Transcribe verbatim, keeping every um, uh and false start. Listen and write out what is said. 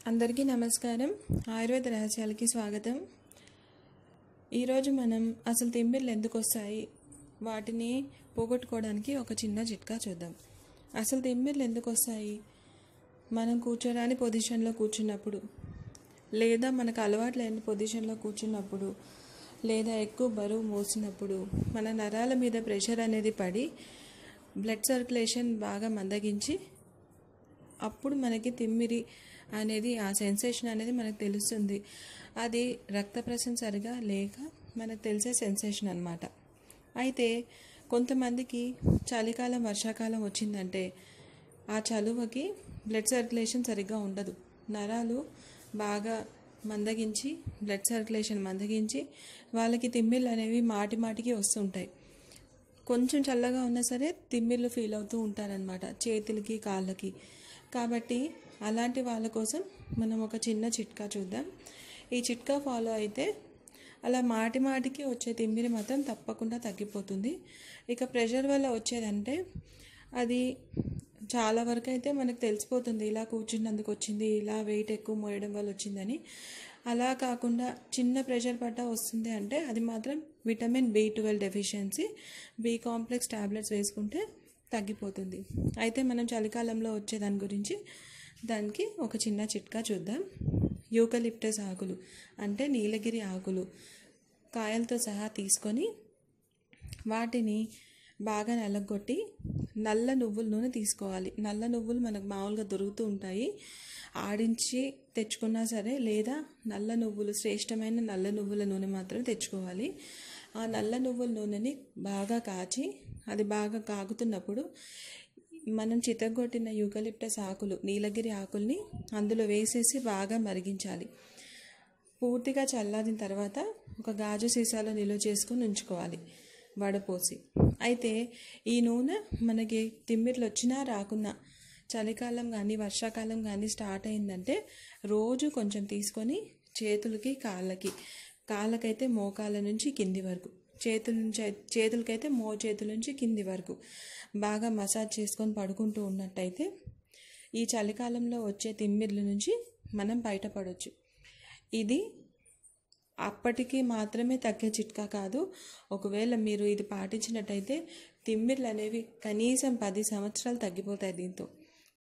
అందరికీ నమస్కారం. ఆయుర్వేద రహస్యాలకి స్వాగతం. ఈరోజు మనం అసలు తిమ్మిర్లు ఎందుకు వస్తాయి, వాటిని పోగొట్టుకోవడానికి ఒక చిన్న చిట్కా చూద్దాం. అసలు తిమ్మిర్లు ఎందుకు వస్తాయి? మనం కూర్చోరాని పొజిషన్లో కూర్చున్నప్పుడు, లేదా మనకు అలవాటు లేని పొజిషన్లో కూర్చున్నప్పుడు, లేదా ఎక్కువ బరువు మోసినప్పుడు మన నరాల మీద ప్రెషర్ అనేది పడి బ్లడ్ సర్క్యులేషన్ బాగా మందగించి అప్పుడు మనకి తిమ్మిరి అనేది ఆ సెన్సేషన్ అనేది మనకు తెలుస్తుంది. అది రక్త ప్రసరణ సరిగా లేక మనకు తెలిసే సెన్సేషన్ అన్నమాట. అయితే కొంతమందికి చలికాలం వర్షాకాలం వచ్చిందంటే ఆ చలువకి బ్లడ్ సర్క్యులేషన్ సరిగ్గా ఉండదు. నరాలు బాగా మందగించి బ్లడ్ సర్క్యులేషన్ మందగించి వాళ్ళకి తిమ్మిర్లు అనేవి మాటి మాటికి వస్తుంటాయి. కొంచెం చల్లగా ఉన్నా సరే తిమ్మిర్లు ఫీల్ అవుతూ ఉంటారనమాట, చేతులకి కాళ్ళకి. కాబట్టి అలాంటి వాళ్ళ కోసం మనం ఒక చిన్న చిట్కా చూద్దాం. ఈ చిట్కా ఫాలో అయితే అలా మాటి మాటికి వచ్చే తిమ్మిరి మాత్రం తప్పకుండా తగ్గిపోతుంది. ఇక ప్రెషర్ వల్ల వచ్చేదంటే అది చాలా వరకు అయితే మనకు తెలిసిపోతుంది, ఇలా కూర్చున్నందుకు వచ్చింది, ఇలా వెయిట్ ఎక్కువ మోయడం వల్ల వచ్చిందని. అలా కాకుండా చిన్న ప్రెషర్ పట్ట వస్తుంది అంటే అది మాత్రం vitamin B twelve deficiency, B complex tablets వేసుకుంటే తగ్గిపోతుంది. అయితే మనం చలికాలంలో వచ్చే దాని గురించి దానికి ఒక చిన్న చిట్కా చూద్దాం. యూకలిప్టస్ ఆకులు అంటే నీలగిరి ఆకులు కాయలతో సహా తీసుకొని వాటిని బాగా నల్లగొట్టి నల్ల నువ్వుల నూనె తీసుకోవాలి. నల్ల నువ్వులు మనకు మామూలుగా దొరుకుతూ ఉంటాయి, ఆడించి తెచ్చుకున్నా సరే, లేదా నల్ల నువ్వులు శ్రేష్టమైన నల్ల నువ్వుల నూనె మాత్రమే తెచ్చుకోవాలి. ఆ నల్ల నువ్వుల నూనెని బాగా కాచి అది బాగా కాగుతున్నప్పుడు మనం చితగొట్టిన యూకలిప్టస్ ఆకులు నీలగిరి ఆకుల్ని అందులో వేసేసి బాగా మరిగించాలి. పూర్తిగా చల్లారిన తర్వాత ఒక గాజు సీసాలో నిల్వ చేసుకొని ఉంచుకోవాలి వడపోసి. అయితే ఈ నూనె మనకి తిమ్మిర్లు వచ్చినా రాకున్నా చలికాలం కానీ వర్షాకాలం కానీ స్టార్ట్ అయిందంటే రోజు కొంచెం తీసుకొని చేతులకి కాళ్ళకి, కాళ్ళకైతే మోకాళ్ళ నుంచి కింది వరకు, చేతుల నుంచి చేతులకైతే మో చేతుల నుంచి కింది వరకు బాగా మసాజ్ చేసుకొని పడుకుంటూ ఉన్నట్టయితే ఈ చలికాలంలో వచ్చే తిమ్మిర్ల నుంచి మనం బయటపడవచ్చు. ఇది అప్పటికి మాత్రమే తగ్గే చిట్కా కాదు. ఒకవేళ మీరు ఇది పాటించినట్టయితే తిమ్మిర్లు అనేవి కనీసం పది సంవత్సరాలు తగ్గిపోతాయి దీంతో.